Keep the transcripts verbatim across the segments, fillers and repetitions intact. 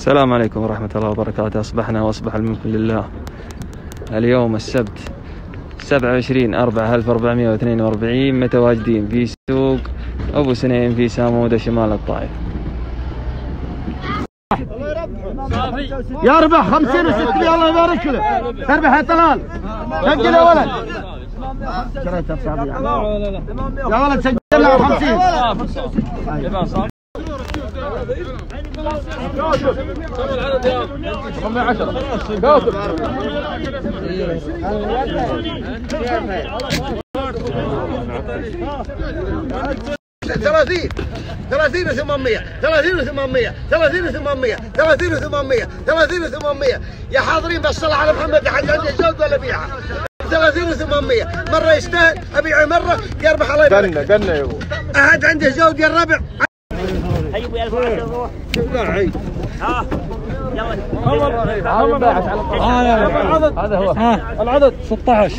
السلام عليكم ورحمة الله وبركاته. أصبحنا وأصبح الملك لله. اليوم السبت سبعة وعشرين أربعة ألف وأربعمائة واثنين وأربعين، متواجدين في سوق أبو سنين في سامودة شمال الطائف. يا ربح خمسين وستمائة الله يبارك له. تربح يا طلال، سجل يا ولد. يا ولد سجل له خمسين. ثلاثين ثلاثين وثمانمائة ثلاثين وثمانمائة ثلاثين وثمانمائة ثلاثين وثمانمائة ثلاثين وثمانمائة. يا حاضرين بالصلاة على محمد، حد عندي الجود ولا بيعها؟ ثلاثين وثمانمائة مرة يستاهل أبيعه مرة يربح الله يبارك. قلنا قلنا يا ابو أحد عنده جود يا الربع. هيبوا ألف وعشرة روح. ها يلا العدد هذا هو العدد ستة عشر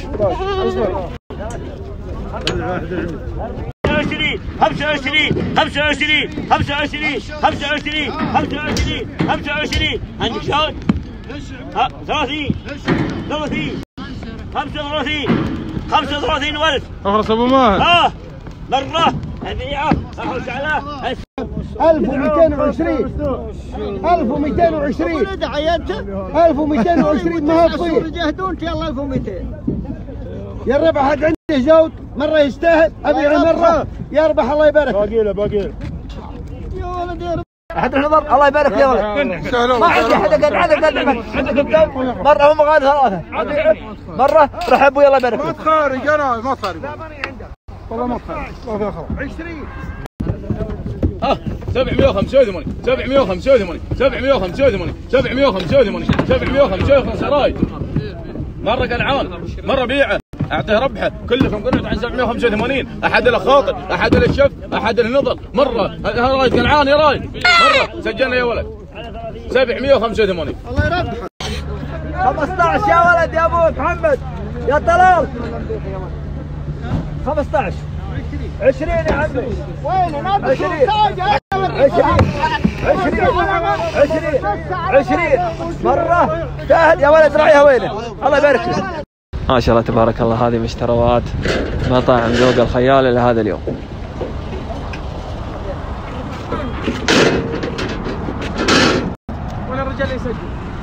خمسة وعشرين خمسة وعشرين خمسة وعشرين خمسة وعشرين خمسة وعشرين خمسة وعشرين. عندك شهود؟ ها ثلاثين ثلاثين خمسة وثلاثين خمسة وثلاثين ولد. أخرس أبو ماهر. ها مرة البيعة أخرج على ألف ومئتين وعشرين ألف ومئتين وعشرين ألف ومئتين وعشرين. ما تصير يجاهدون يلا ألف ومئتين. يا الربح حد عنده جود مرة يستاهل أبيعه مرة يربح الله يبارك. باقي له باقي له يا ولد يا رب. أحد الحضر الله يبارك يا ولد. ما عندي حدا قد عندك قد عندك قدام مرة هم غاد ثلاثة مرة رحبوا يلا يبارك. ما تخارج أنا ما تخارج والله ما تخارج. ما في خبر. عشرين ها سبعمائة وخمسة وثمانين سبعمائة وخمسة وثمانين سبعمائة وخمسة وثمانين سبعمائة وخمسة وثمانين سبعمائة وخمسة وثمانين رايد. مرة قلعان مرة بيعه اعطيه ربحه. كلكم قلت عن سبعمائة وخمسة وثمانين. احد له خاطر احد له الشف احد له نظر. مرة رايد قلعان يا رايد. مرة سجلنا يا ولد سبعمائة وخمسة وثمانين. الله يربحك. خمسة عشر يا ولد يا ابو محمد يا طلال. خمسة عشر عشرين يا عمي. وين انا عشرين عشرين عشرين عشرين مرة شاهد يا ولد. راعيها وينه الله يبارك فيك. ما شاء الله تبارك الله. هذه مشتروات مطاعم ذوق الخيال لهذا اليوم. ولا الرجال يسجل.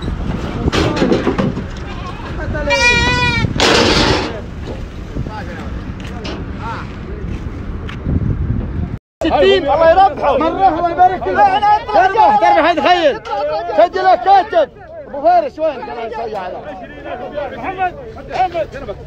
ستين الله يربحه مرة الله يبارك له. تربح تربح تخيل. سجل يا كاتب ابو فارس. وين الله يسوي على محمد محمد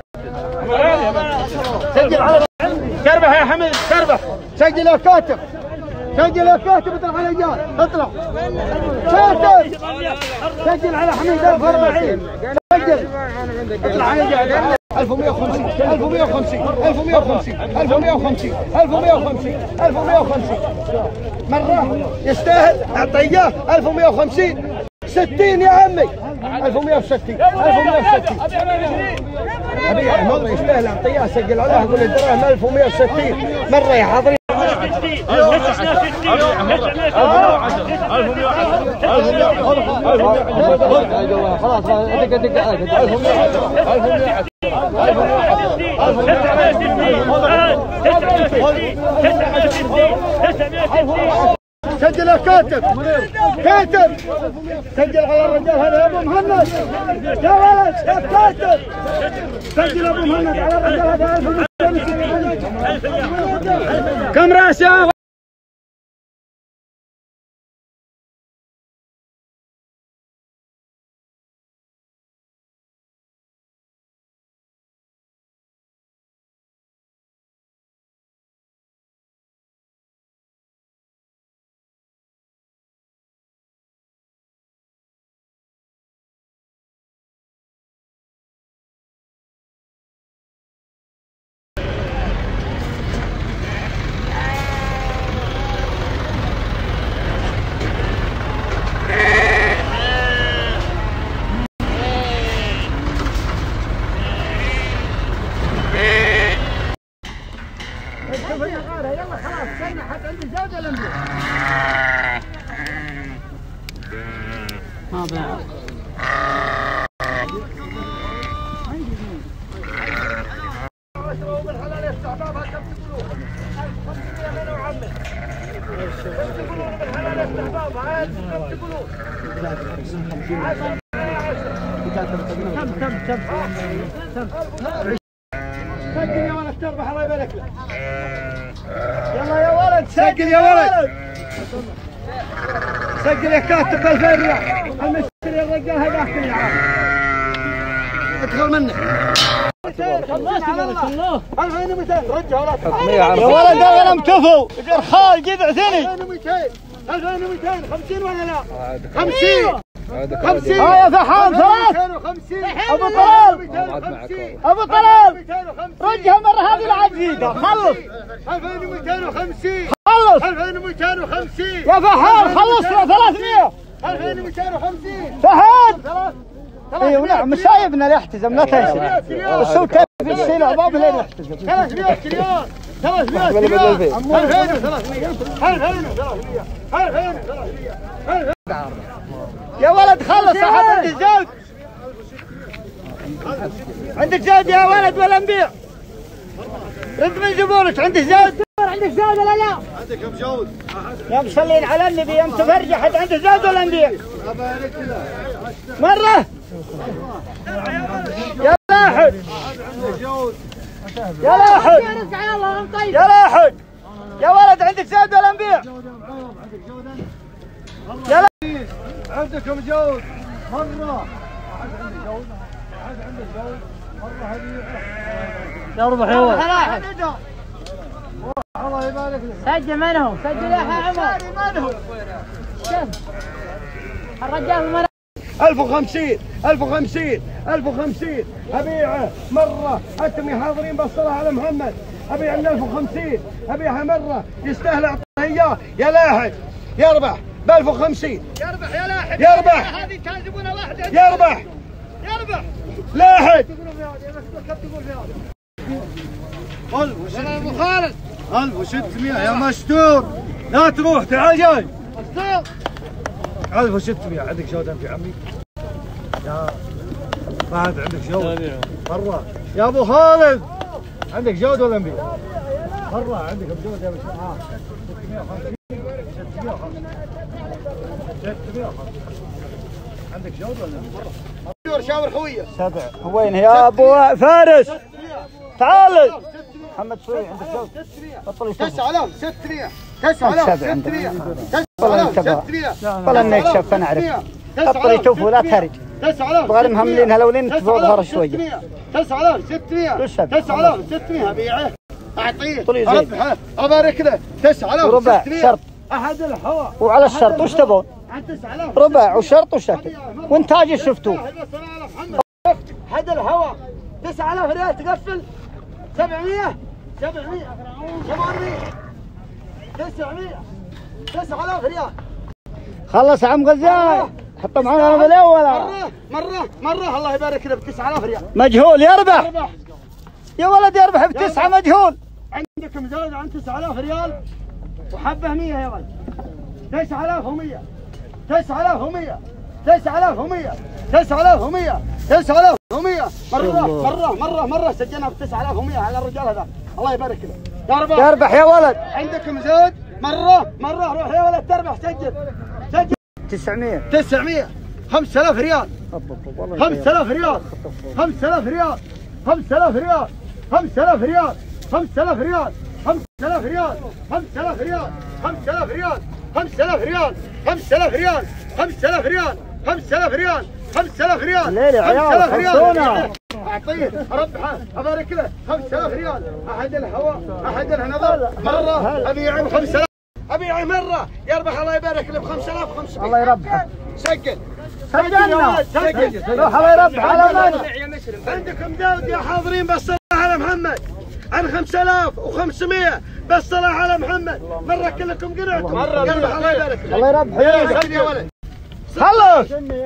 سجل على تربح يا حميد. تربح سجل يا كاتب. سجل يا كاتب. اطلع على الرجال اطلع كاتب. سجل على حميد ألف وأربعين. سجل اطلع على الرجال ألف ومئة وخمسين ألف ومئة وخمسين ألف ومئة وخمسين ألف ومئة وخمسين ألف ومئة وخمسين ألف ومئة وخمسين. مرة يستاهل اعطيه ألف ومئة وخمسين. ستين يا عمي ألف ومئة وستين ألف ومئة وستين. أبيع مرة يستاهل اعطيه. سجل عليها اقول الدراهم ألف ومئة وستين مرة يا حاضرين. خلاص دق دق سجل يا كاتب كاتب. سجل على الرجال هذا يا ابو مهند يا ولد يا كاتب. سجل ابو مهند على الرجال هذا. كم راس يا ما باع. سجل يا ولد تربح الله يبارك لك. يلا يا ولد سجل يا ولد. سجل يا كاتب ألفين ريال. المشتري الرجال هذاك اللي عارف. ادخل منه. ألفين ومئتين رجع ولا يا ولد انا مكفو رخال جذع ثاني. ألفين ومئتين ألفين ومئتين خمسين ولا لا؟ خمسين خمسين. ها يا فحام ثلاث. ابو طلال ابو طلال رجها مره هذه العزيزه خلص. ألفين ومئتين وخمسين خلص ألفين ومئتين وخمسين يا فحام خلصنا ثلاثمية. ألفين ومئتين وخمسين فهد ايوه نعم مشايبنا اللي يحتزم لا تنسى. بس هو كيف في السيل عباب لين يحتزم. ثلاثمئة ريال ثلاثمئة ريال ألفين وثلاثمئة ألفين وثلاثمئة ألفين وثلاثمئة. يا ولد خلص احد عند الزوج. عندك زوج يا ولد ولا نبيع؟ رد من زبونك. عندك زوج؟ عندك زوج ولا لا؟ عندك كم جود؟ يا مصلين على النبي يا متفرج احد عنده زوج ولا نبيع؟ أبارك له مرة يا لاحد يا لاحد يا لاحد يا ولد عندك زوج ولا نبيع؟ يا عندكم جود مرة. عندك جود عندك جود مرة هذه. يا ربح يا ولد. الله يبارك لك. سجل من هو؟ سجل يا عمر. من هو؟ الرجال المنام. ألف وخمسين ألف وخمسين ألف وخمسين أبيعه مرة. أنتم حاضرين بالصلاة على محمد. أبيع من ألف وخمسين أبيعها مرة. يستاهل أعطيه إياه. يا لاحد يربح ب ألف وخمسين. يربح يا لاحد. يربح. هذه كان زبونه واحده. يربح يربح لاحد. ابو خالد ألف وستمئة يا مستور. لا تروح تعال جاي. مستور. ألف وستمئة. عندك جودة في عمي؟ يا بعد عندك جودة مرة يا ابو خالد. عندك جودة ولا نبيع؟ مرة عندك جودة يا باشا. اه ستمئة وخمسين ستمئة وخمسين ستمئة وخمسين. عندك جودة ولا نبيع؟ شاور خويه. سبع. وين يا ابو فارس؟ تعال محمد سوري عندك زوج. بطل تسعة آلاف ستمئة تسعة آلاف ستمئة تسعة آلاف ستمئة. والله انك شوف انا اعرف. بطل يشوف ولا تهرج. تسعة آلاف تبغى مهملين هلولين تفوق ظهر شويه. تسعة آلاف ستمئة تسعة آلاف ستمئة ابيعه اعطيه اربحه ابارك له. تسعة آلاف ربع شرط احد الهواء وعلى الشرط وش تبون؟ ربع وشرط وشكل وانتاج شفتوه. حد الهواء تسعة آلاف ريال تقفل. سبعمئة سبعمئة ثمانمئة تسعمئة تسعة آلاف ريال. خلص عم غزال حطه معنا بالاول. مرة مرة مرة الله يبارك له ب تسعة آلاف ريال. مجهول يربح يا ولد يربح بتسعة مجهول. عندكم زود عن تسعة آلاف ريال وحبه مئة يا ولد. تسعة آلاف ومئة تسعة آلاف ومئة تسعة آلاف ومئة تسعة آلاف ومئة تسعة آلاف ومئة. مرة مرة مرة مرة سجلنا ب تسعة آلاف ومئة على الرجال هذا. الله يبارك له. يربح يربح يا ولد. عندكم زود مرة مرة روح يا ولد تربح. سجل سجل. تسعمئة تسعمئة خمسة آلاف ريال خمسة آلاف ريال خمسة آلاف ريال خمسة آلاف ريال خمسة آلاف ريال خمسة آلاف ريال خمسة آلاف ريال خمسة آلاف ريال خمسة آلاف ريال خمسة آلاف ريال خمسة آلاف ريال خمسة آلاف ريال خمسة آلاف ريال خمسة آلاف ريال الليل يا عيال خلصونا. اعطيه اربحه ابارك له. خمسة آلاف ريال احد الهواء احد النظر مرة ابيعه بخمسة آلاف. ابيعه مرة يربح الله يبارك له ب خمسة آلاف وخمسمئة. الله يربحه. سجل سجلنا. سجل. روح الله يربح على من. عندكم داود يا حاضرين بالصلاة على محمد عن خمسة آلاف وخمسمئة بالصلاة على محمد. مرة كلكم قنعتم. مرة يربح الله يبارك له. الله يربح. سجل يا ولد. خلص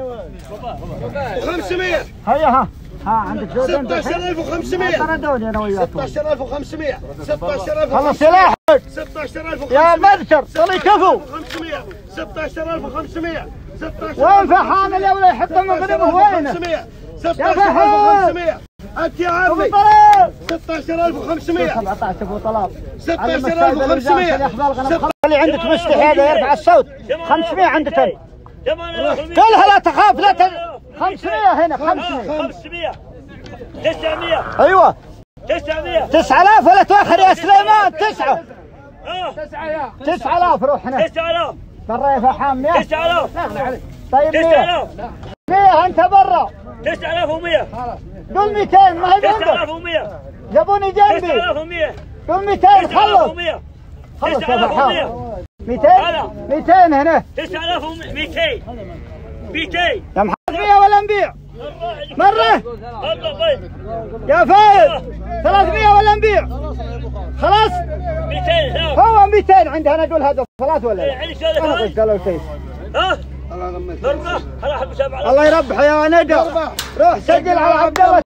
وخمسمئة. هيا ها ها عندك زود. ستة عشر ألف وخمسمئة تردوني انا وياكم. ستة عشر ألف وخمسمئة ستة عشر ألف خلص يا لاحق. ستة عشر ألف يا مبشر طلي كفو. وخمسمئة ستة عشر ألف وخمسمئة وين فحام اللي ولا يحط مغربه وينه؟ يا فحام انت يا عمي ستة عشر ألف وخمسمية سبعة عشر ابو طلال ستة عشر ألف وخمسمية اللي عندك مستحي هذا يرفع الصوت خمسمية عندك انت كلها لا تخاف لا ت... خمسمية هنا خمسمية خمسمية تسعمية ايوه تسعمية تسعة آلاف ولا تواخر يا سليمان تسعة اه تسعة آلاف روح هنا تسعة آلاف برا يا فحام مية تسعة آلاف طيب تسعة مية آلاف مية انت برا تسعة آلاف ومية قول مئتين ما هي تسعة آلاف عندك ومية جابوني تسعة جنبي آلاف ومية قول مئتين تسعة آلاف خلص ومية خلص تسعة يا آلاف فحام ومية مئتين مئتين هنا تسعة آلاف ومئتين مئتين يا محمد مية ولا نبيع مرة الله طيب يا فايز ثلاثمية ولا نبيع خلاص مئتين هو مئتين عندي انا اقول هذا ثلاث ولا لا؟ عندك سؤال انا قلت له شيء ها ضربه هلا حب سبعة الله يربح يا ندى روح سجل على عبد الله